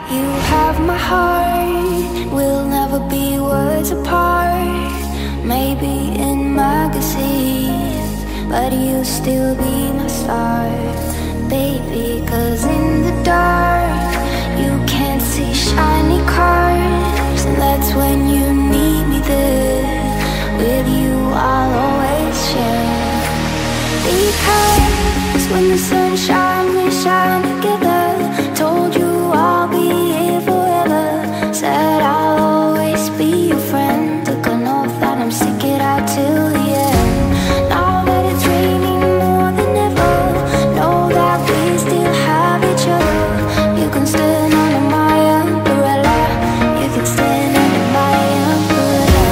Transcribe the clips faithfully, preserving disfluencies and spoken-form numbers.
You have my heart, we'll never be worlds apart. Maybe in magazines, but you'll still be my star, baby. Cause in the dark, you can't see shiny cars, and that's when you need me there. With you I'll always share. Because when the sun shines, we shine together. Told you I'll be here forever. Said I'll always be your friend. Took an oath that I'm stick it out till the end. Now that it's raining more than ever, know that we still have each other. You can stand under my umbrella. You can stand under my umbrella.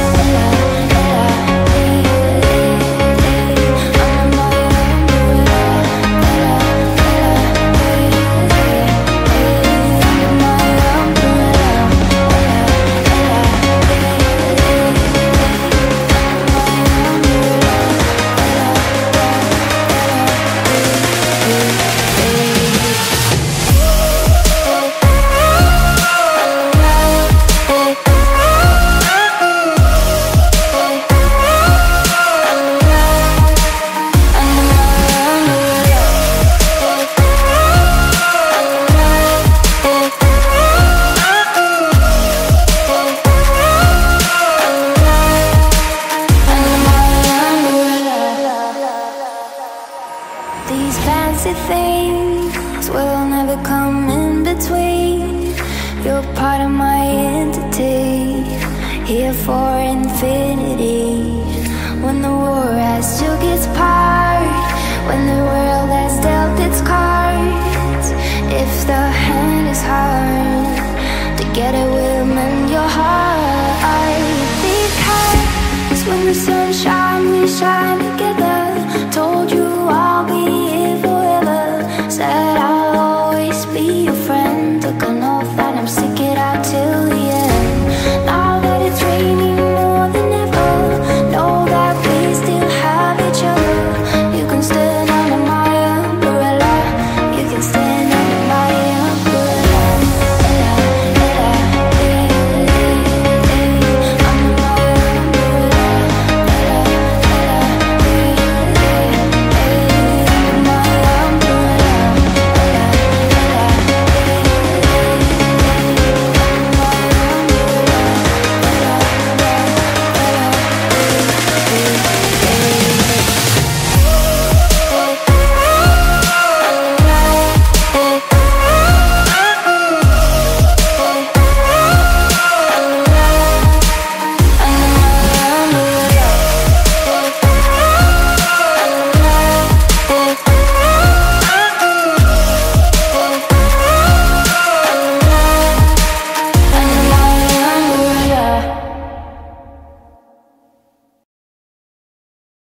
These fancy things will never come in between. You're part of my entity, here for infinity. When the war has took its part, when the world has dealt its cards, if the hand is hard, together we'll mend your heart. Because when the sun shines, we shine together. Told you I'll be here forever. Said I'll